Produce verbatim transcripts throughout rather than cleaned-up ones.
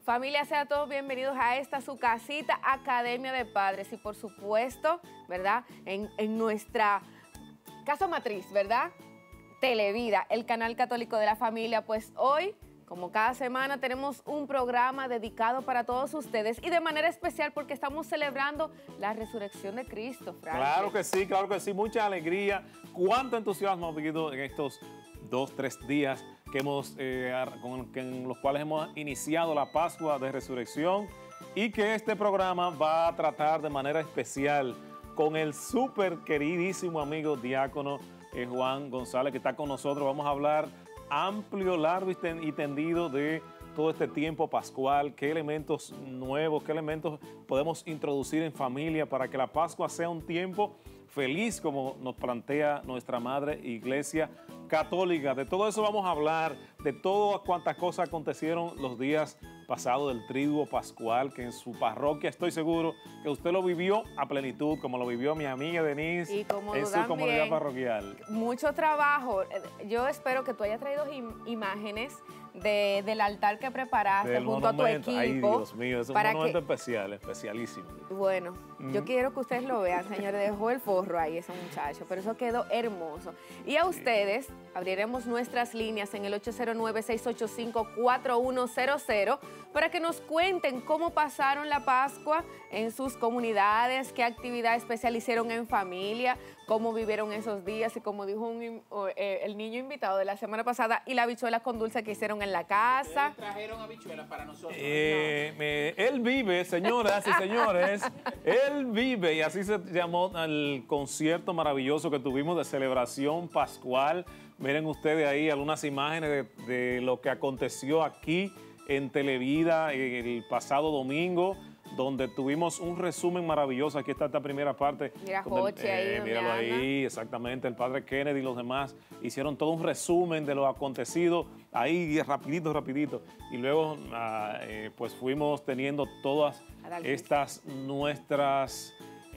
Familia, sean todos bienvenidos a esta su casita, Academia de Padres. Y por supuesto, ¿verdad? En, en nuestra casa matriz, ¿verdad? Televida, el canal católico de la familia. Pues hoy, como cada semana, tenemos un programa dedicado para todos ustedes y de manera especial porque estamos celebrando la resurrección de Cristo, Frank. Claro que sí, claro que sí. Mucha alegría. Cuánto entusiasmo ha vivido en estos dos, tres días que hemos, eh, con, que en los cuales hemos iniciado la Pascua de Resurrección y que este programa va a tratar de manera especial con el súper queridísimo amigo diácono eh, Juan González, que está con nosotros. Vamos a hablar amplio, largo y, ten, y tendido de todo este tiempo pascual, qué elementos nuevos, qué elementos podemos introducir en familia para que la Pascua sea un tiempo feliz, como nos plantea nuestra Madre Iglesia Católica. De todo eso vamos a hablar, de todas cuantas cosas acontecieron los días pasados del Triduo Pascual, que en su parroquia estoy seguro que usted lo vivió a plenitud, como lo vivió mi amiga Denise y como en su comunidad parroquial. Mucho trabajo. Yo espero que tú hayas traído im imágenes de, del altar que preparaste Del junto a tu equipo. Ay, Dios mío, es un monumento que... especial, especialísimo. Bueno, Mm. yo quiero que ustedes lo vean, señores. Dejó el forro ahí ese muchacho, pero eso quedó hermoso. Y a ustedes abriremos nuestras líneas en el ocho cero nueve, seis ocho cinco, cuatro uno cero cero para que nos cuenten cómo pasaron la Pascua en sus comunidades, qué actividad especial hicieron en familia, cómo vivieron esos días y como dijo un, eh, el niño invitado de la semana pasada, y las habichuelas con dulce que hicieron en la casa. ¿Ustedes trajeron habichuelas para nosotros? Eh, no. me, él vive, señoras y señores, él vive, y así se llamó el concierto maravilloso que tuvimos de celebración pascual. Miren ustedes ahí algunas imágenes de, de lo que aconteció aquí en Televida el pasado domingo, donde tuvimos un resumen maravilloso. Aquí está esta primera parte. Mira, Joche ahí, eh, míralo ahí, exactamente. El padre Kennedy y los demás hicieron todo un resumen de lo acontecido ahí, rapidito, rapidito. Y luego, ah, eh, pues fuimos teniendo todas estas nuestras...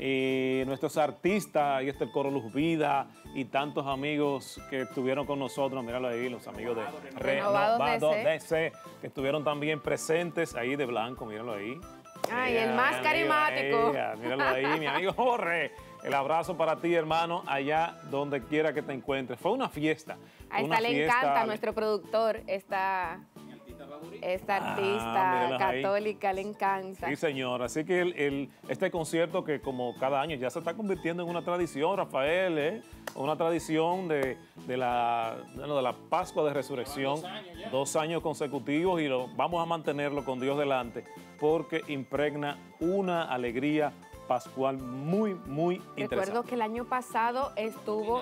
Eh, nuestros artistas, ahí está el Coro Luz Vida y tantos amigos que estuvieron con nosotros, míralo ahí, los amigos de Renovados D C, que estuvieron también presentes, ahí de blanco, míralo ahí. Ay, eh, el más carismático. Ahí, míralo ahí, mi amigo Jorge. El abrazo para ti, hermano, allá donde quiera que te encuentres. Fue una fiesta. A esta le fiesta, encanta a nuestro productor, esta... Esta artista ah, católica ahí. Le encanta. Sí, señor. Así que el, el, este concierto que como cada año ya se está convirtiendo en una tradición, Rafael, ¿eh? Una tradición de, de, la, bueno, de la Pascua de Resurrección. Dos años, dos años consecutivos y lo, vamos a mantenerlo con Dios delante porque impregna una alegría pascual muy, muy Recuerdo interesante. Recuerdo que el año pasado estuvo...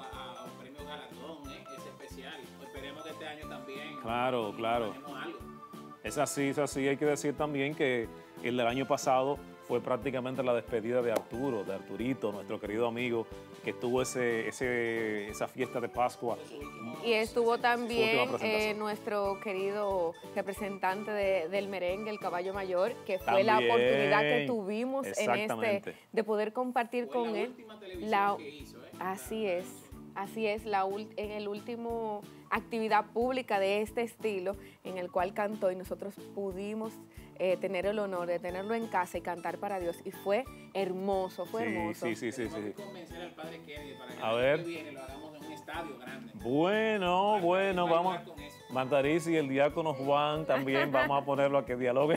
Este año también. Claro, claro. Es así, es así. Hay que decir también que el del año pasado fue prácticamente la despedida de Arturo, de Arturito, nuestro querido amigo, que tuvo ese, ese, esa fiesta de Pascua. Y estuvo también eh, nuestro querido representante de, del merengue, el Caballo Mayor, que fue también la oportunidad que tuvimos en este, de poder compartir fue con la él. Última televisión que hizo, ¿eh? Así es. Así es, la en el último actividad pública de este estilo en el cual cantó y nosotros pudimos eh, tener el honor de tenerlo en casa y cantar para Dios y fue hermoso, fue sí, hermoso. Sí, sí, sí, sí. Tenemos que convencer al padre Kennedy para que a el ver. año que viene lo hagamos en un estadio grande. Bueno, para bueno, vamos. Mantariz y el diácono Juan también vamos a ponerlo a que dialogue.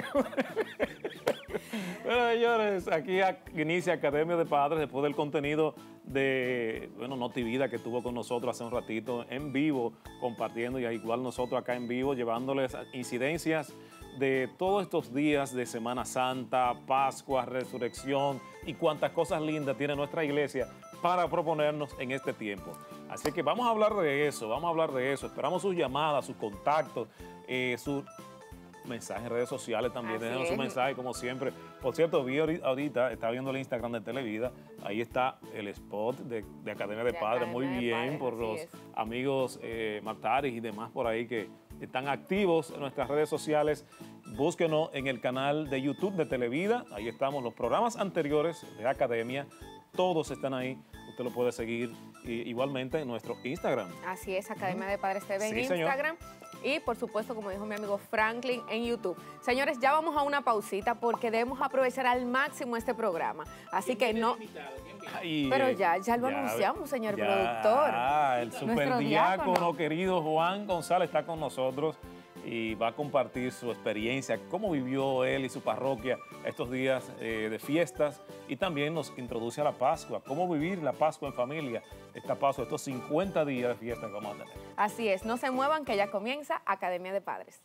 Bueno, señores, aquí inicia Academia de Padres después del contenido de, bueno, Notivida que estuvo con nosotros hace un ratito en vivo, compartiendo y igual nosotros acá en vivo, llevándoles incidencias de todos estos días de Semana Santa, Pascua, Resurrección y cuantas cosas lindas tiene nuestra iglesia para proponernos en este tiempo. Así que vamos a hablar de eso, vamos a hablar de eso. Esperamos sus llamadas, sus contactos, eh, sus mensajes en redes sociales también. Déjenos su mensaje como siempre. Por cierto, vi ahorita, estaba viendo el Instagram de Televida, ahí está el spot de, de Academia de, de Padres, muy bien, Padres, por los es. amigos eh, Martaris y demás por ahí que están activos en nuestras redes sociales. Búsquenos en el canal de YouTube de Televida, ahí estamos los programas anteriores de Academia, todos están ahí. Usted lo puede seguir y, igualmente en nuestro Instagram. Así es, Academia de Padres T V en sí, Instagram. Señor. y, por supuesto, como dijo mi amigo Franklin, en YouTube. Señores, ya vamos a una pausita porque debemos aprovechar al máximo este programa. Así que no... Ay, Pero ya, ya lo ya, anunciamos, señor ya, productor. Ah, el Nuestro superdiácono diácono. querido Juan González está con nosotros y va a compartir su experiencia, cómo vivió él y su parroquia estos días eh, de fiestas, y también nos introduce a la Pascua, cómo vivir la Pascua en familia, esta Pascua, estos cincuenta días de fiesta que vamos a tener. Así es, no se muevan que ya comienza Academia de Padres.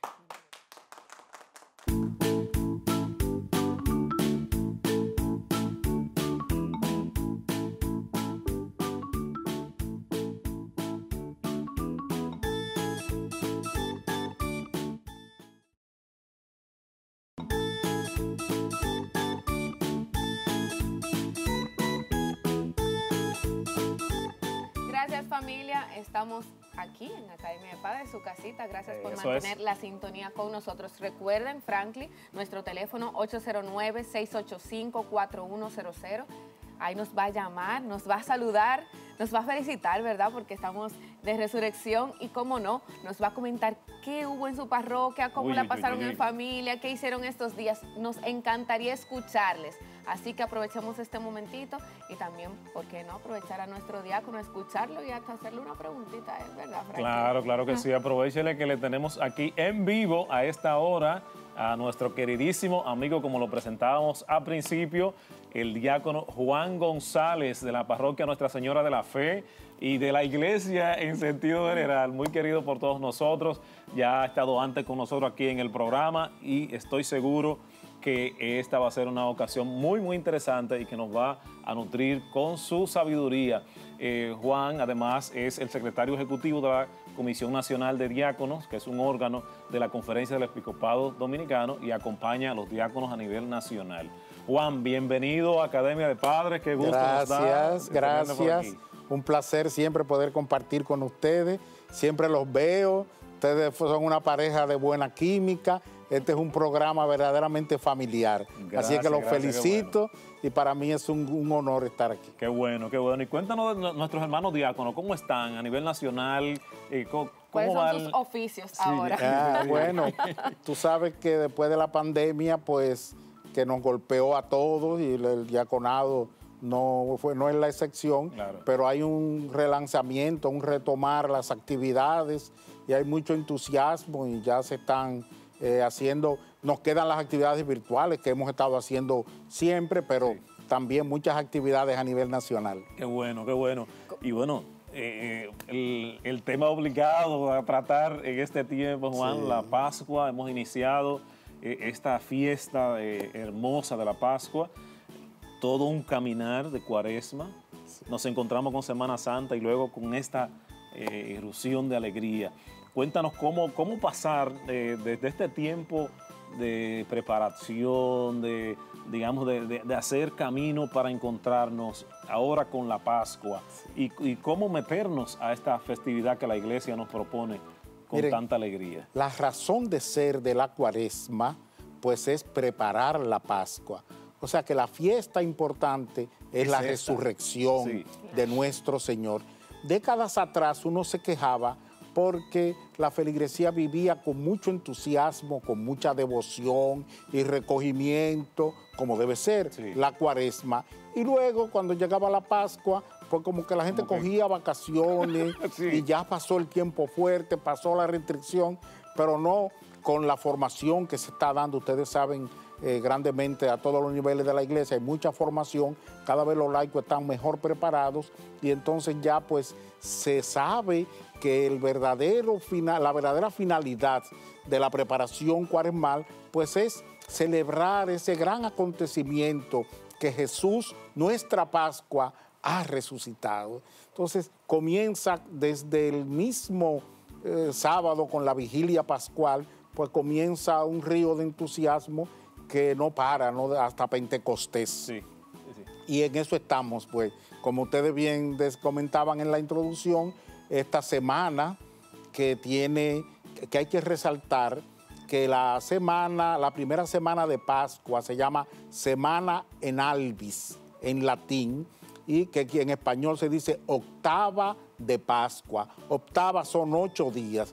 Gracias, familia, estamos aquí en Academia de Padres, su casita. Gracias por Eso mantener es. la sintonía con nosotros. Recuerden, Franklin, nuestro teléfono ocho cero nueve, seis ocho cinco, cuatro uno cero cero. Ahí nos va a llamar, nos va a saludar, nos va a felicitar, ¿verdad? Porque estamos de resurrección y, cómo no, nos va a comentar qué hubo en su parroquia, cómo Uy, la uy, pasaron uy, uy. en familia, qué hicieron estos días. Nos encantaría escucharles. Así que aprovechemos este momentito y también, ¿por qué no aprovechar a nuestro diácono, escucharlo y hasta hacerle una preguntita a él, ¿verdad, Franklin? Claro, claro que sí. Aprovechele que le tenemos aquí en vivo a esta hora a nuestro queridísimo amigo, como lo presentábamos al principio, el diácono Juan González de la parroquia Nuestra Señora de la Fe y de la iglesia en sentido general. Muy querido por todos nosotros. Ya ha estado antes con nosotros aquí en el programa y estoy seguro que esta va a ser una ocasión muy, muy interesante y que nos va a nutrir con su sabiduría. Eh, Juan, además, es el secretario ejecutivo de la Comisión Nacional de Diáconos, que es un órgano de la Conferencia del Episcopado Dominicano y acompaña a los diáconos a nivel nacional. Juan, bienvenido a Academia de Padres, qué gusto nos da Gracias, tenerlo por gracias. aquí. Un placer siempre poder compartir con ustedes. Siempre los veo. Ustedes son una pareja de buena química. Este es un programa verdaderamente familiar. Gracias, Así que los gracias, qué felicito y para mí es un, un honor estar aquí. Qué bueno, qué bueno. Y cuéntanos de nuestros hermanos diáconos, ¿cómo están a nivel nacional? Eh, ¿Cómo, ¿Cuáles cómo va son el- sus oficios Sí, ahora? Ah, bueno, tú sabes que después de la pandemia, pues, que nos golpeó a todos y el, el diaconado no, fue, no es la excepción, Claro. pero hay un relanzamiento, un retomar las actividades y hay mucho entusiasmo y ya se están eh, haciendo, nos quedan las actividades virtuales que hemos estado haciendo siempre, pero Sí. también muchas actividades a nivel nacional. Qué bueno, qué bueno. Y bueno, eh, el, el tema obligado a tratar en este tiempo, Juan, Sí. la Pascua. Hemos iniciado eh, esta fiesta eh, hermosa de la Pascua, todo un caminar de Cuaresma. Nos encontramos con Semana Santa y luego con esta eh, irrupción de alegría. Cuéntanos cómo, cómo pasar eh, desde este tiempo de preparación, de, digamos, de, de- de hacer camino para encontrarnos ahora con la Pascua y, y cómo meternos a esta festividad que la iglesia nos propone con Miren, tanta alegría. La razón de ser de la Cuaresma, pues es preparar la Pascua. O sea que la fiesta importante es, Es la esta. resurrección Sí. de nuestro Señor. Décadas atrás uno se quejaba porque la feligresía vivía con mucho entusiasmo, con mucha devoción y recogimiento, como debe ser Sí. la Cuaresma. Y luego, cuando llegaba la Pascua, pues como que la gente Como que- cogía vacaciones Sí. y ya pasó el tiempo fuerte, pasó la restricción, pero no con la formación que se está dando. Ustedes saben eh, grandemente a todos los niveles de la iglesia, hay mucha formación, cada vez los laicos están mejor preparados y entonces ya pues se sabe que el verdadero final, la verdadera finalidad de la preparación cuaresmal pues es celebrar ese gran acontecimiento que Jesús, nuestra Pascua, ha resucitado. Entonces comienza desde el mismo eh, sábado con la vigilia pascual, pues comienza un río de entusiasmo que no para, ¿no? Hasta Pentecostés. Sí, sí, sí. Y en eso estamos, pues, como ustedes bien des- comentaban en la introducción, esta semana que tiene, que hay que resaltar que la semana, la primera semana de Pascua se llama Semana en Albis, en latín, y que aquí en español se dice octava de Pascua. Octava son ocho días.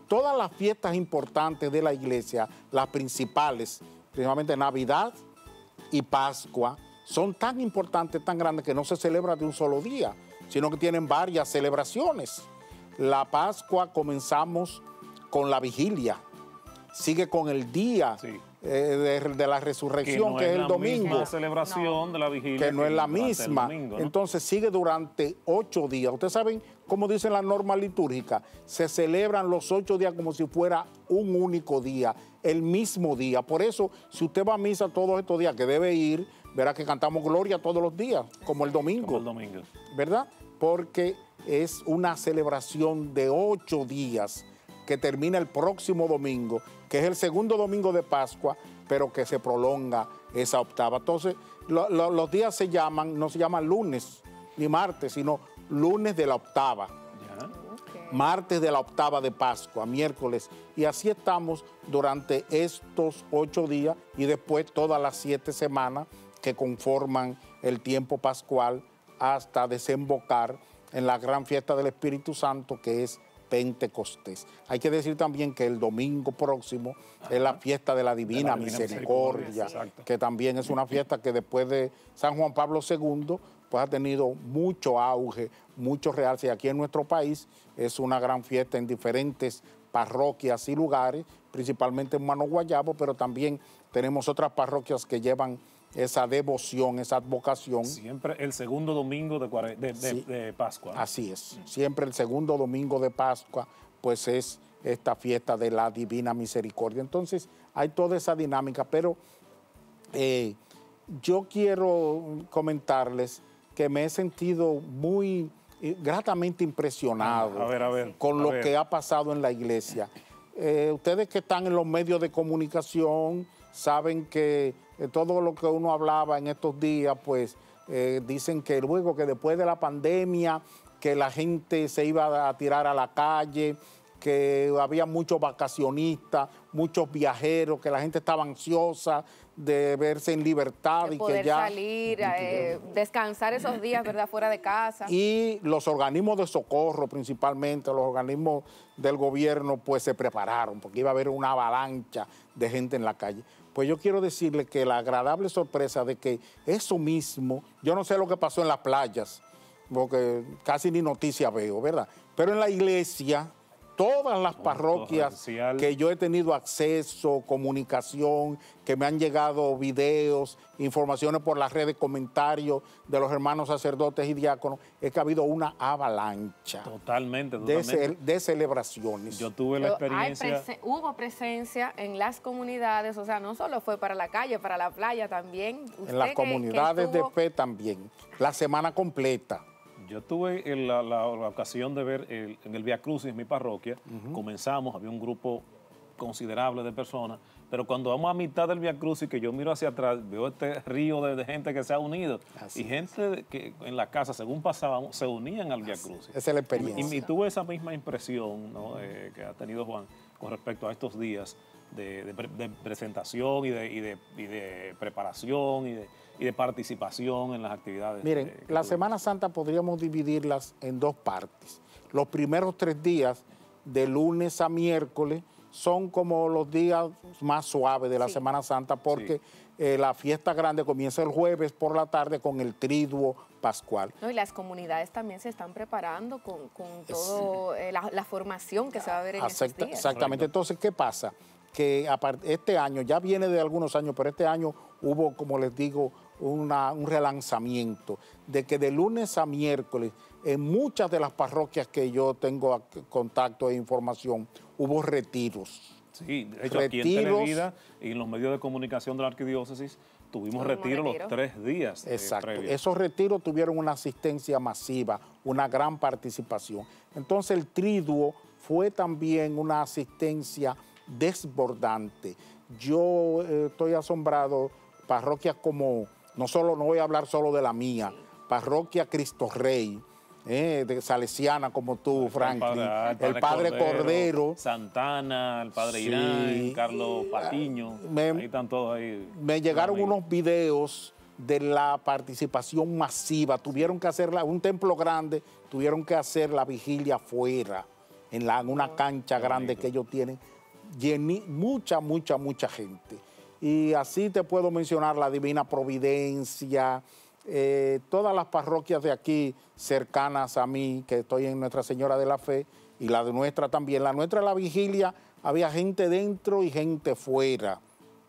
todas las fiestas importantes de la iglesia, las principales, principalmente Navidad y Pascua, son tan importantes, tan grandes, que no se celebra de un solo día, sino que tienen varias celebraciones. La Pascua comenzamos con la vigilia, sigue con el día sí. eh, de, de la resurrección, que, no que es, es el domingo. La celebración no. de la vigilia. Que no es la misma. Domingo, ¿no? Entonces sigue durante ocho días. Ustedes saben, como dicen las normas litúrgicas, se celebran los ocho días como si fuera un único día, el mismo día. Por eso, si usted va a misa todos estos días, que debe ir, verá que cantamos gloria todos los días, como el domingo. Como el domingo. ¿Verdad? Porque es una celebración de ocho días que termina el próximo domingo, que es el segundo domingo de Pascua, pero que se prolonga esa octava. Entonces, lo, lo, los días se llaman, no se llaman lunes ni martes, sino lunes de la octava. Okay. Martes de la octava de Pascua, miércoles. Y así estamos durante estos ocho días y después todas las siete semanas que conforman el tiempo pascual hasta desembocar en la gran fiesta del Espíritu Santo, que es Pentecostés. Hay que decir también que el domingo próximo Ajá. es la fiesta de la Divina, de la Divina Misericordia, Misericordia que también es una fiesta que después de San Juan Pablo segundo pues ha tenido mucho auge, mucho realce. Y aquí en nuestro país es una gran fiesta en diferentes parroquias y lugares, principalmente en Mano Guayabo, pero también tenemos otras parroquias que llevan esa devoción, esa advocación. Siempre el segundo domingo de, cuare... de, de, sí, de Pascua. Así es, siempre el segundo domingo de Pascua, pues es esta fiesta de la Divina Misericordia. Entonces hay toda esa dinámica, pero eh, yo quiero comentarles que me he sentido muy eh, gratamente impresionado a ver, a ver, con a lo ver. que ha pasado en la iglesia. Eh, ustedes que están en los medios de comunicación saben que eh, todo lo que uno hablaba en estos días, pues eh, dicen que luego que después de la pandemia, que la gente se iba a tirar a la calle, que había muchos vacacionistas, muchos viajeros, que la gente estaba ansiosa de verse en libertad de y poder que ya salir, eh, descansar esos días, ¿verdad?, fuera de casa. Y los organismos de socorro, principalmente los organismos del gobierno, pues se prepararon porque iba a haber una avalancha de gente en la calle. Pues yo quiero decirle que la agradable sorpresa de que eso mismo, yo no sé lo que pasó en las playas, porque casi ni noticias veo, ¿verdad? Pero en la iglesia, todas las parroquias que yo he tenido acceso, comunicación, que me han llegado videos, informaciones por las redes, comentarios de los hermanos sacerdotes y diáconos, es que ha habido una avalancha. Totalmente, totalmente. De, ce de celebraciones. Yo tuve la experiencia. Presen hubo presencia en las comunidades, o sea, no solo fue para la calle, para la playa también. En las comunidades que, que estuvo... de fe también, la semana completa. Yo tuve la, la, la ocasión de ver el, en el Via Crucis, en mi parroquia, uh-huh. comenzamos, había un grupo considerable de personas, pero cuando vamos a mitad del Via Crucis, que yo miro hacia atrás, veo este río de, de gente que se ha unido, Así y gente que en la casa, según pasábamos, se unían al Via Crucis. Esa es la experiencia. Y, y tuve esa misma impresión, ¿no?, eh, que ha tenido Juan con respecto a estos días de, de, de presentación y de, y, de, y de preparación y de... y de participación en las actividades. Miren, de, la Semana Santa podríamos dividirlas en dos partes. Los primeros tres días, de lunes a miércoles, son como los días más suaves de la sí. Semana Santa, porque sí. eh, la fiesta grande comienza el jueves por la tarde con el triduo pascual. No, y las comunidades también se están preparando con, con toda sí. eh, la, la formación que se va a ver en Exacta, estos días. Exactamente. Entonces, ¿qué pasa? Que este año, ya viene de algunos años, pero este año hubo, como les digo, una, un relanzamiento de que de lunes a miércoles, en muchas de las parroquias que yo tengo contacto e información, hubo retiros. Sí, de hecho, retiros, aquí en Televida y en los medios de comunicación de la arquidiócesis tuvimos retiros retiro. los tres días. Exacto. Eh, Esos retiros tuvieron una asistencia masiva, una gran participación. Entonces el triduo fue también una asistencia desbordante. Yo eh, estoy asombrado, parroquias como, no solo, no voy a hablar solo de la mía, parroquia Cristo Rey, eh, de Salesiana como tú, el Franklin, padre, el padre, el padre Cordero, Cordero, Santana, el padre sí, Irán, Carlos Patiño, me, ahí están todos ahí. Me llegaron unos videos de la participación masiva, tuvieron que hacerla, un templo grande, tuvieron que hacer la vigilia afuera, en, la, en una cancha Qué grande bonito. que ellos tienen, lleni, mucha, mucha, mucha gente. Y así te puedo mencionar la Divina Providencia, eh, todas las parroquias de aquí cercanas a mí, que estoy en Nuestra Señora de la Fe, y la de nuestra también. La nuestra, la vigilia, había gente dentro y gente fuera.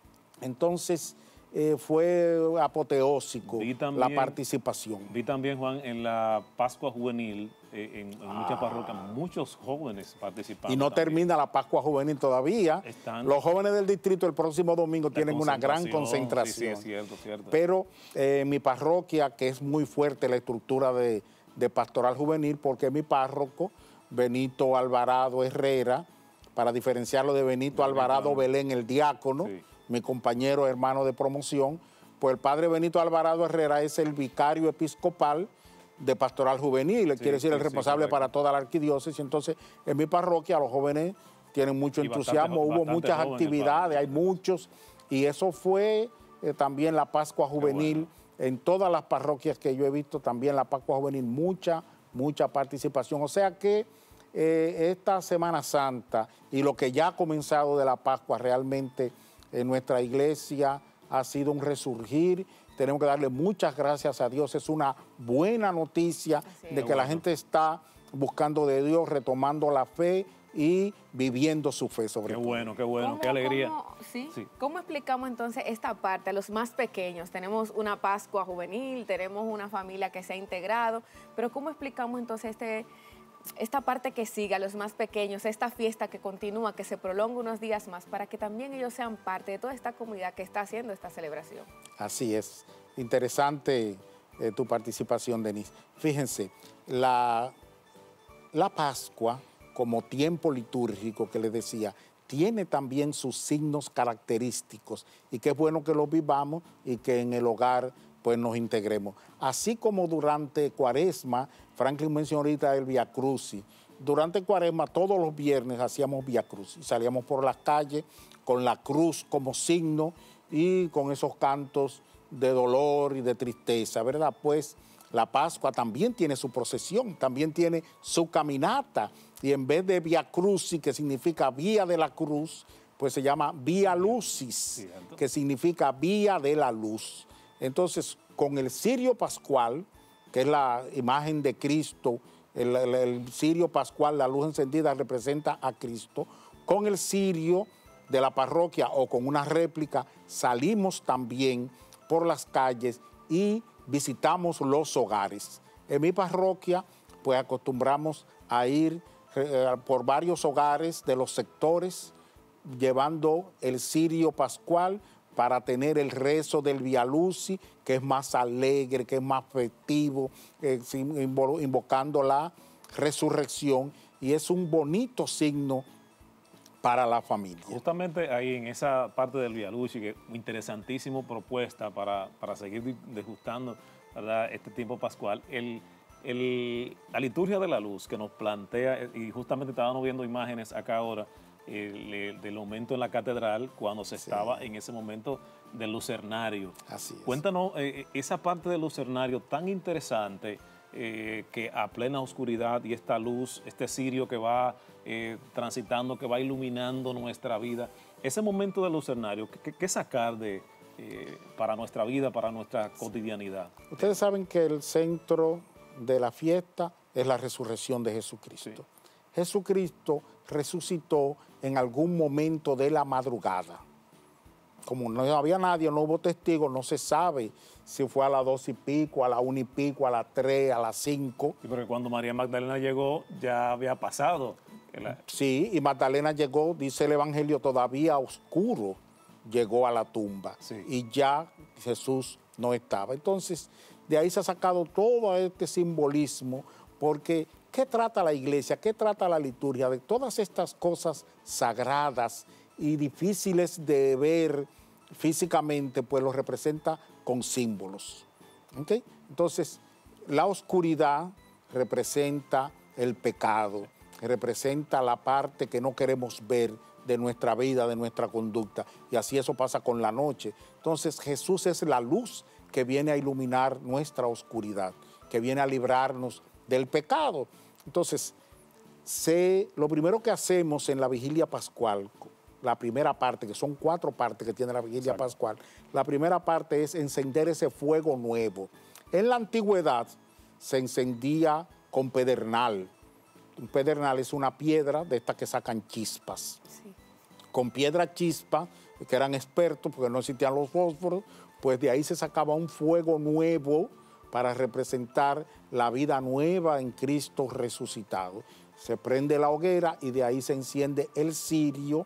Entonces, eh, fue apoteósico Vi también- la participación. Vi también, Juan, en la Pascua Juvenil, eh, en, en muchas parroquias, muchos jóvenes participando. Y no también. termina la Pascua Juvenil todavía. Están- Los jóvenes del distrito el próximo domingo La tienen una gran Sí, concentración. sí, es cierto, cierto. Pero eh, mi parroquia, que es muy fuerte la estructura de, de pastoral juvenil, porque mi párroco, Benito Alvarado Herrera, para diferenciarlo de Benito Alvarado Belén, el diácono, Sí. mi compañero hermano de promoción, pues el padre Benito Alvarado Herrera es el vicario episcopal de pastoral juvenil, Sí, quiere decir sí, el sí, responsable correcto. para toda la arquidiócesis. Entonces, en mi parroquia los jóvenes tienen mucho Y bastante entusiasmo, jo- hubo bastante muchas jóvenes, actividades, hay padre. muchos, y eso fue eh, también la Pascua Juvenil, en todas las parroquias que yo he visto, también la Pascua Juvenil, mucha, mucha participación. O sea que eh, esta Semana Santa y lo que ya ha comenzado de la Pascua realmente en nuestra iglesia ha sido un resurgir. Tenemos que darle muchas gracias a Dios. Es una buena noticia Así es. de que la gente está buscando de Dios, retomando la fe y viviendo su fe sobre Qué todo. bueno, qué bueno, ¿Cómo- qué alegría. cómo- sí? Sí. ¿Cómo explicamos entonces esta parte a los más pequeños? Tenemos una Pascua juvenil, tenemos una familia que se ha integrado, pero ¿cómo explicamos entonces este, esta parte que sigue a los más pequeños, esta fiesta que continúa, que se prolonga unos días más, para que también ellos sean parte de toda esta comunidad que está haciendo esta celebración? Así es. Interesante eh, tu participación, Denise. Fíjense, la, la Pascua, como tiempo litúrgico que les decía, tiene también sus signos característicos y qué bueno que los vivamos y que en el hogar pues nos integremos. Así como durante Cuaresma, Franklin mencionó ahorita el Via Crucis, durante Cuaresma todos los viernes hacíamos Via Crucis, salíamos por las calles con la cruz como signo y con esos cantos de dolor y de tristeza, ¿verdad? Pues la Pascua también tiene su procesión, también tiene su caminata, y en vez de Via Crucis, que significa vía de la cruz, pues se llama Via Lucis, que significa vía de la luz. Entonces, con el cirio pascual, que es la imagen de Cristo, el, el, el cirio pascual, la luz encendida, representa a Cristo. Con el cirio de la parroquia o con una réplica, salimos también por las calles y visitamos los hogares. En mi parroquia, pues acostumbramos a ir eh, por varios hogares de los sectores, llevando el cirio pascual para tener el rezo del Via Lucis, que es más alegre, que es más festivo, eh, invo invocando la resurrección, y es un bonito signo para la familia. Justamente ahí en esa parte del Via Lucis, que es interesantísima propuesta para, para seguir degustando, ¿verdad?, este tiempo pascual, el, el, la liturgia de la luz que nos plantea, y justamente estábamos viendo imágenes acá ahora, el, el, del momento en la catedral cuando se Sí. estaba en ese momento del lucernario. Así es. Cuéntanos eh, esa parte del lucernario tan interesante, eh, que a plena oscuridad y esta luz, este cirio que va eh, transitando, que va iluminando nuestra vida, ese momento del lucernario, ¿qué, qué sacar de, eh, para nuestra vida, para nuestra cotidianidad? Ustedes saben que el centro de la fiesta es la resurrección de Jesucristo. Sí. Jesucristo resucitó en algún momento de la madrugada. Como no había nadie, no hubo testigos, no se sabe si fue a las dos y pico, a la una y pico, a las tres, a las cinco. Sí, porque cuando María Magdalena llegó ya había pasado. La... Sí, y Magdalena llegó, dice el Evangelio, todavía oscuro, llegó a la tumba. Sí. Y ya Jesús no estaba. Entonces, de ahí se ha sacado todo este simbolismo, porque ¿qué trata la iglesia? ¿Qué trata la liturgia? De todas estas cosas sagradas y difíciles de ver físicamente, pues los representa con símbolos. ¿Okay? Entonces, la oscuridad representa el pecado, representa la parte que no queremos ver de nuestra vida, de nuestra conducta, y así eso pasa con la noche. Entonces, Jesús es la luz que viene a iluminar nuestra oscuridad, que viene a librarnos del pecado. Entonces, se, lo primero que hacemos en la vigilia pascual, la primera parte, que son cuatro partes que tiene la vigilia Exacto. pascual, la primera parte es encender ese fuego nuevo. En la antigüedad se encendía con pedernal. Un pedernal es una piedra de estas que sacan chispas. Sí. Con piedra chispa, que eran expertos porque no existían los fósforos, pues de ahí se sacaba un fuego nuevo para representar la vida nueva en Cristo resucitado. Se prende la hoguera y de ahí se enciende el cirio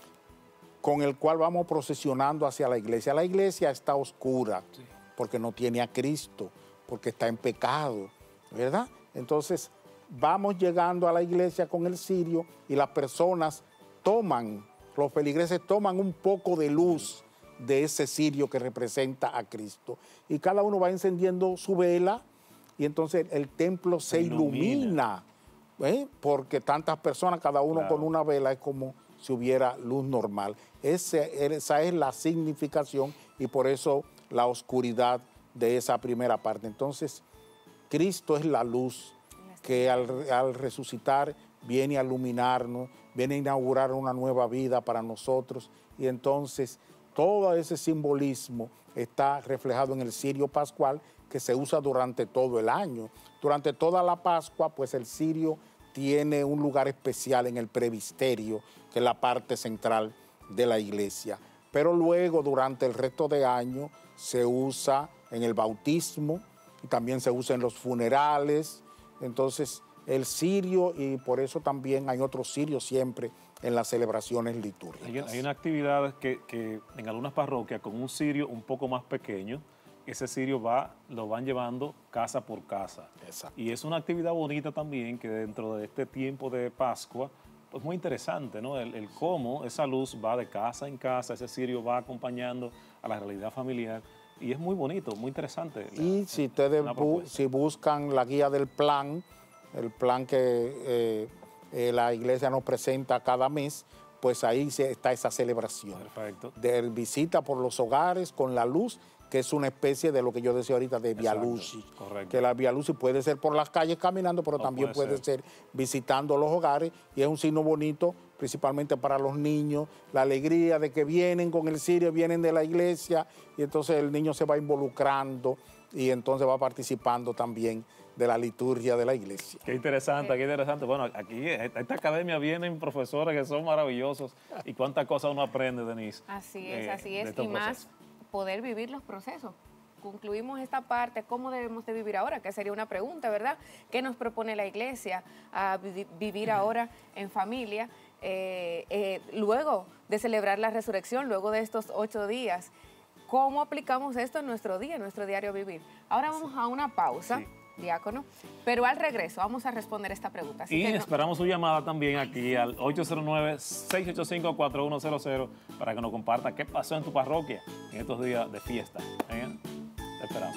con el cual vamos procesionando hacia la iglesia. La iglesia está oscura sí. porque no tiene a Cristo, porque está en pecado, ¿verdad? Entonces vamos llegando a la iglesia con el cirio y las personas toman, los feligreses toman un poco de luz de ese cirio que representa a Cristo. Y cada uno va encendiendo su vela y entonces el templo se, se ilumina, ilumina ¿eh? porque tantas personas, cada uno claro. con una vela, es como si hubiera luz normal. Ese, esa es la significación y por eso la oscuridad de esa primera parte. Entonces, Cristo es la luz que al, al resucitar viene a iluminarnos, viene a inaugurar una nueva vida para nosotros y entonces todo ese simbolismo está reflejado en el cirio pascual que se usa durante todo el año. Durante toda la Pascua, pues el cirio tiene un lugar especial en el presbiterio, que es la parte central de la iglesia. Pero luego, durante el resto de año, se usa en el bautismo y también se usa en los funerales. Entonces, el cirio, y por eso también hay otros cirios siempre en las celebraciones litúrgicas. Hay, hay una actividad que, que en algunas parroquias, con un cirio un poco más pequeño, ese cirio va, lo van llevando casa por casa. Exacto. Y es una actividad bonita también que dentro de este tiempo de Pascua, pues muy interesante, ¿no? El, el cómo esa luz va de casa en casa, ese cirio va acompañando a la realidad familiar y es muy bonito, muy interesante. La, y si ustedes bu si buscan la guía del plan, el plan que eh, eh, la iglesia nos presenta cada mes, pues ahí está esa celebración. Perfecto. De visita por los hogares con la luz, que es una especie de lo que yo decía ahorita de Via Lucis. Correcto. Que la Via Lucis puede ser por las calles caminando, pero no también puede, puede ser. ser visitando los hogares y es un signo bonito, principalmente para los niños, la alegría de que vienen con el cirio, vienen de la iglesia y entonces el niño se va involucrando y entonces va participando también de la liturgia de la iglesia. Qué interesante, qué interesante. Bueno, aquí a esta academia vienen profesores que son maravillosos y cuántas cosas uno aprende, Denise. Así es, eh, así es, y procesos. Más poder vivir los procesos. Concluimos esta parte, ¿cómo debemos de vivir ahora? Que sería una pregunta, ¿verdad? ¿Qué nos propone la iglesia a vi vivir ahora en familia? Eh, eh, luego de celebrar la resurrección, luego de estos ocho días, ¿cómo aplicamos esto en nuestro día, en nuestro diario vivir? Ahora vamos a una pausa. Sí. Diácono, pero al regreso vamos a responder esta pregunta. Así y que no... esperamos su llamada también aquí al ocho cero nueve, seis ocho cinco, cuatro uno cero cero para que nos comparta qué pasó en tu parroquia en estos días de fiesta. ¿Eh? Te esperamos.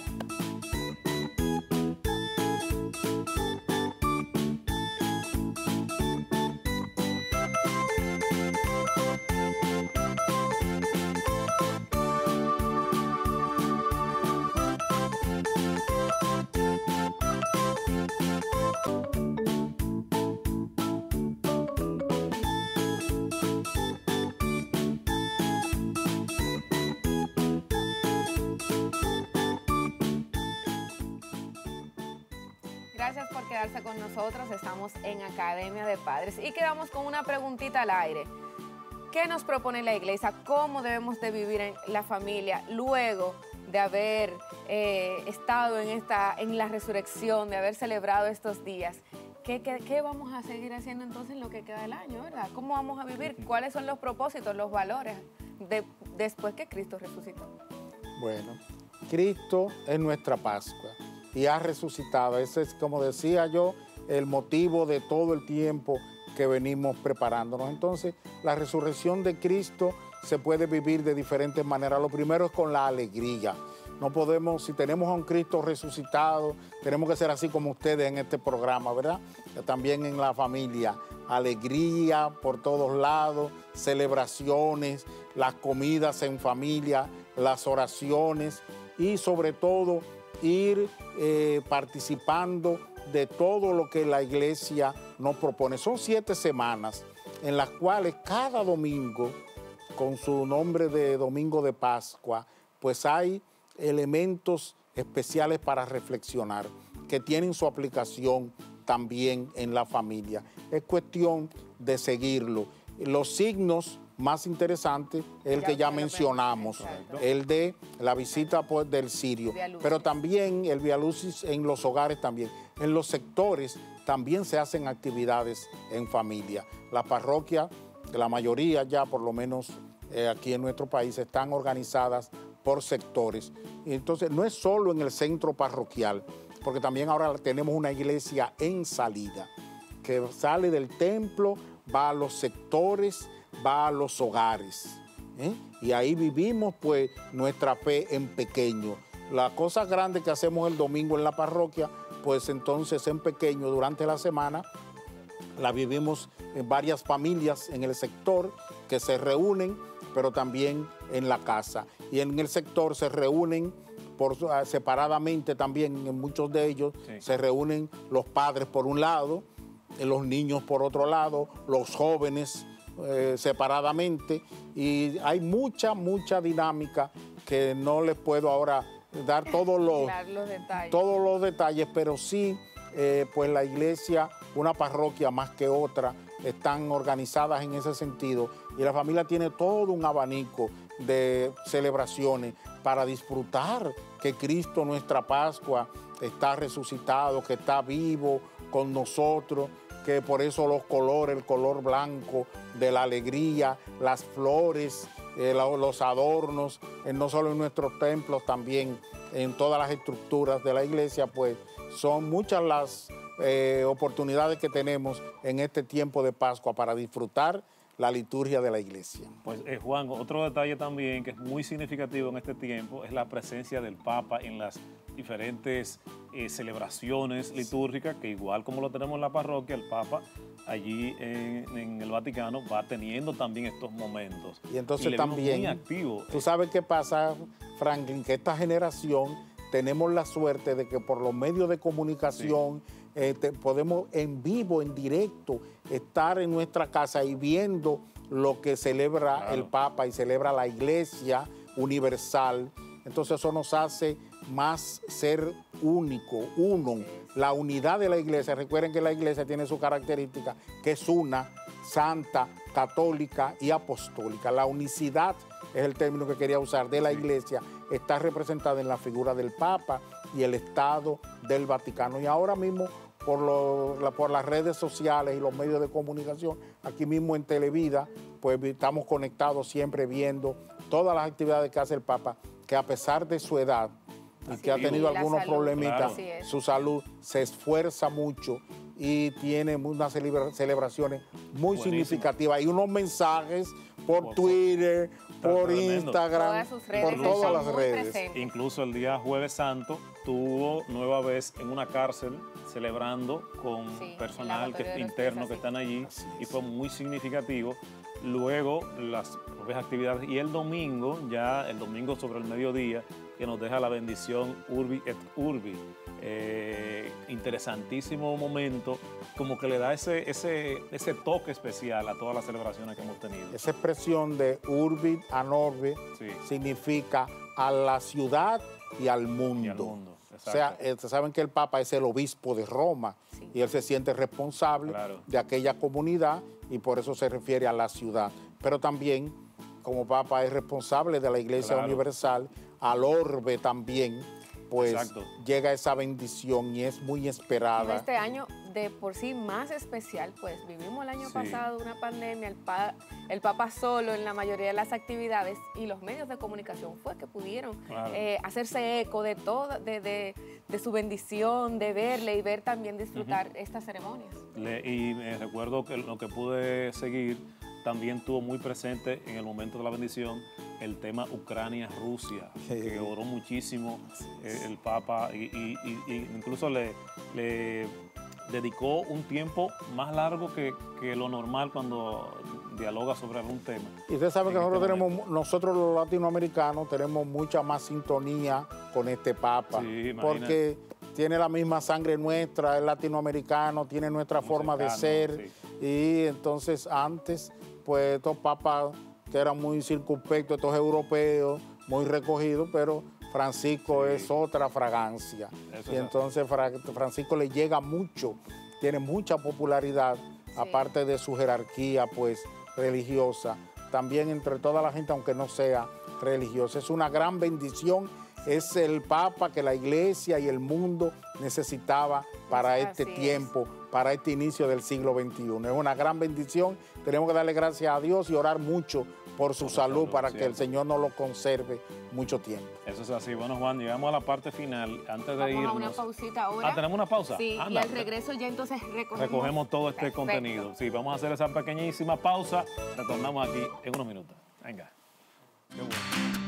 Gracias por quedarse con nosotros. Estamos en Academia de Padres y quedamos con una preguntita al aire. ¿Qué nos propone la iglesia? ¿Cómo debemos de vivir en la familia luego de haber eh, estado en, esta, en la resurrección, de haber celebrado estos días? ¿Qué, qué, ¿Qué vamos a seguir haciendo entonces en lo que queda del año, verdad? ¿Cómo vamos a vivir? ¿Cuáles son los propósitos, los valores de, después que Cristo resucitó? Bueno, Cristo es nuestra Pascua y ha resucitado. Ese es, como decía yo, el motivo de todo el tiempo que venimos preparándonos. Entonces, la resurrección de Cristo se puede vivir de diferentes maneras. Lo primero es con la alegría. No podemos, si tenemos a un Cristo resucitado, tenemos que ser así como ustedes en este programa, ¿verdad? También en la familia. Alegría por todos lados, celebraciones, las comidas en familia, las oraciones y sobre todo ir eh, participando de todo lo que la iglesia nos propone. Son siete semanas en las cuales cada domingo, con su nombre de Domingo de Pascua, pues hay elementos especiales para reflexionar, que tienen su aplicación también en la familia. Es cuestión de seguirlo. Los signos más interesantes es el Ya que ya usted lo mencionamos, mencionó, el de la visita pues, del cirio, Via Lucis. pero también el Via Lucis en los hogares también. En los sectores también se hacen actividades en familia. La parroquia, la mayoría ya por lo menos eh, aquí en nuestro país, están organizadas por sectores. Y entonces no es solo en el centro parroquial, porque también ahora tenemos una iglesia en salida, que sale del templo, va a los sectores, va a los hogares. ¿eh? Y ahí vivimos pues nuestra fe en pequeño. Las cosas grandes que hacemos el domingo en la parroquia, pues entonces en pequeño durante la semana la vivimos en varias familias en el sector que se reúnen, pero también en la casa. Y en el sector se reúnen por, separadamente también, en muchos de ellos, sí. se reúnen los padres por un lado, los niños por otro lado, los jóvenes eh, separadamente. Y hay mucha, mucha dinámica que no les puedo ahora dar todos los, claro, los detalles. todos los detalles, pero sí, eh, pues la iglesia, una parroquia más que otra, están organizadas en ese sentido y la familia tiene todo un abanico de celebraciones para disfrutar que Cristo, nuestra Pascua, está resucitado, que está vivo con nosotros, que por eso los colores, el color blanco de la alegría, las flores, eh, los adornos, eh, no solo en nuestros templos, también en todas las estructuras de la iglesia, pues son muchas las eh, oportunidades que tenemos en este tiempo de Pascua para disfrutar la liturgia de la iglesia. Pues eh, Juan, otro detalle también que es muy significativo en este tiempo es la presencia del Papa en las diferentes eh, celebraciones litúrgicas, que igual como lo tenemos en la parroquia, el Papa allí en, en el Vaticano va teniendo también estos momentos. Y entonces y le vemos también, muy activo. Tú sabes qué pasa, Franklin, que esta generación tenemos la suerte de que por los medios de comunicación sí. eh, te, podemos en vivo, en directo, estar en nuestra casa y viendo lo que celebra claro. el Papa y celebra la Iglesia universal. Entonces eso nos hace más ser único, uno. La unidad de la Iglesia, recuerden que la Iglesia tiene su característica, que es una, santa, católica y apostólica. La unicidad es el término que quería usar de la Iglesia, está representada en la figura del Papa y el Estado del Vaticano. Y ahora mismo, por, lo, la, por las redes sociales y los medios de comunicación, aquí mismo en Televida, pues estamos conectados siempre viendo todas las actividades que hace el Papa, que a pesar de su edad y que ha tenido algunos salud, problemitas, claro. su salud se esfuerza mucho y tiene unas celebraciones muy Buenísimo. significativas y unos mensajes por, por Twitter, por tremendo. Instagram, por todas las redes. Presentes. Incluso el día Jueves Santo tuvo nueva vez en una cárcel celebrando con sí, personal que, interno que están allí y fue muy significativo. Luego las propias actividades y el domingo, ya el domingo sobre el mediodía, que nos deja la bendición Urbi et Urbi. Eh, interesantísimo momento, como que le da ese, ese, ese toque especial a todas las celebraciones que hemos tenido. Esa expresión de Urbi a Orbi sí. significa a la ciudad y al mundo. Y al mundo. O sea, eh, saben que el Papa es el obispo de Roma sí. y él se siente responsable claro. de aquella comunidad y por eso se refiere a la ciudad. Pero también, como Papa es responsable de la Iglesia claro. Universal, al orbe también, pues Exacto. llega esa bendición y es muy esperada. Este año de por sí más especial, pues vivimos el año sí. pasado una pandemia, el, pa, el Papa solo en la mayoría de las actividades y los medios de comunicación fue que pudieron claro. eh, hacerse eco de todo, de, de, de su bendición, de verle y ver también disfrutar uh-huh. estas ceremonias. Le, y me recuerdo que lo que pude seguir también tuvo muy presente en el momento de la bendición el tema Ucrania-Rusia, sí. que oró muchísimo eh, el Papa y, y, y, y incluso le, le dedicó un tiempo más largo que, que lo normal cuando dialoga sobre algún tema. Y usted sabe que en nosotros este tenemos, momento. nosotros los latinoamericanos tenemos mucha más sintonía con este Papa, Sí, imagina. porque tiene la misma sangre nuestra, es latinoamericano, tiene nuestra Muy forma de cercano, ser, sí. y entonces antes, pues estos papas que eran muy circunspectos, estos europeos, muy recogidos, pero Francisco Sí. es otra fragancia. Eso Y es entonces Fra- Francisco le llega mucho, tiene mucha popularidad, aparte de su jerarquía pues religiosa, también entre toda la gente, aunque no sea religiosa. Es una gran bendición, es el Papa que la Iglesia y el mundo necesitaba para Así este es. tiempo, para este inicio del siglo veintiuno. Es una gran bendición, tenemos que darle gracias a Dios y orar mucho por su Por su salud, salud, para que el cierto. Señor nos lo conserve mucho tiempo. Eso es así. Bueno, Juan, llegamos a la parte final. Antes de Vamos irnos... a una pausita ahora. Ah, ¿tenemos una pausa? Sí, y Anda. al regreso ya entonces recogemos, Recogemos todo este Perfecto. contenido. Sí, vamos a hacer esa pequeñísima pausa. Retornamos aquí en unos minutos. Venga. Qué bueno.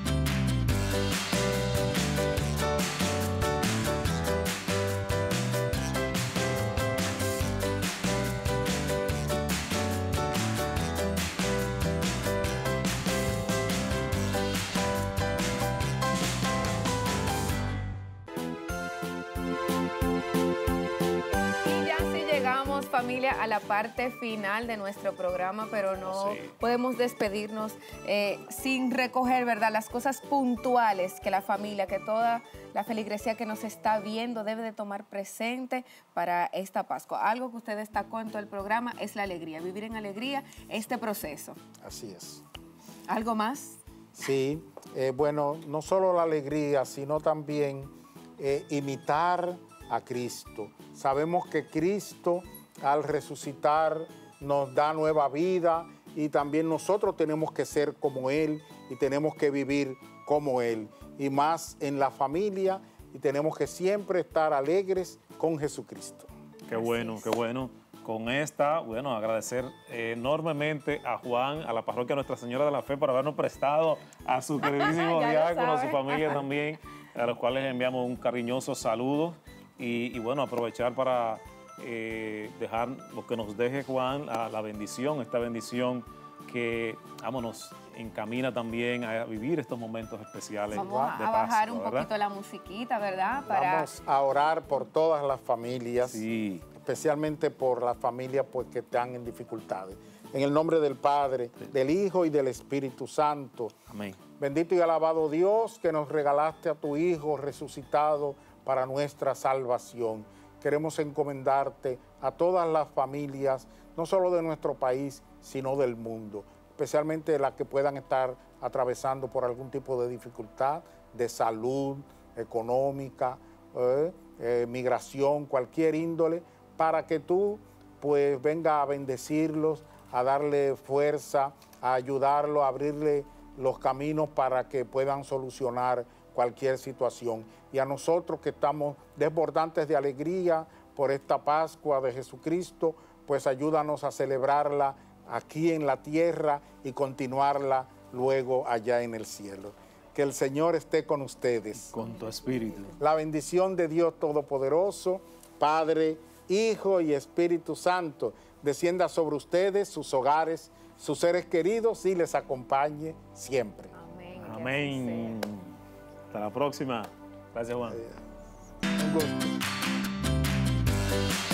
Y ya sí llegamos, familia, a la parte final de nuestro programa, pero no Sí. podemos despedirnos eh, sin recoger, ¿verdad?, las cosas puntuales que la familia, que toda la feligresía que nos está viendo debe de tomar presente para esta Pascua. Algo que usted destacó en todo el programa es la alegría, vivir en alegría este proceso. Así es. ¿Algo más? Sí, eh, bueno, no solo la alegría, sino también eh, imitar a Cristo. Sabemos que Cristo al resucitar nos da nueva vida y también nosotros tenemos que ser como Él y tenemos que vivir como Él. Y más en la familia, y tenemos que siempre estar alegres con Jesucristo. Qué bueno, qué bueno. Con esta, bueno, agradecer enormemente a Juan, a la parroquia Nuestra Señora de la Fe por habernos prestado a su queridísimo Ya lo diácono, a su sabe. familia también, a los cuales enviamos un cariñoso saludo y, y bueno, aprovechar para eh, dejar lo que nos deje Juan, la, la bendición, esta bendición que, vámonos, encamina también a vivir estos momentos especiales Vamos de a bajar Pascua, un ¿verdad? poquito la musiquita, ¿verdad? Para Vamos a orar por todas las familias. Sí. Especialmente por las familias pues, que están en dificultades. En el nombre del Padre, del Hijo y del Espíritu Santo. Amén. Bendito y alabado Dios que nos regalaste a tu Hijo resucitado para nuestra salvación. Queremos encomendarte a todas las familias, no solo de nuestro país, sino del mundo, especialmente las que puedan estar atravesando por algún tipo de dificultad, de salud, económica, eh, eh, migración, cualquier índole, para que tú pues venga a bendecirlos, a darle fuerza, a ayudarlos, a abrirle los caminos para que puedan solucionar cualquier situación. Y a nosotros que estamos desbordantes de alegría por esta Pascua de Jesucristo, pues ayúdanos a celebrarla aquí en la tierra y continuarla luego allá en el cielo. Que el Señor esté con ustedes. Con tu espíritu. La bendición de Dios Todopoderoso, Padre, Hijo y Espíritu Santo, descienda sobre ustedes, sus hogares, sus seres queridos y les acompañe siempre. Amén. que así Amén. Hasta la próxima. Gracias, Juan. Un gusto.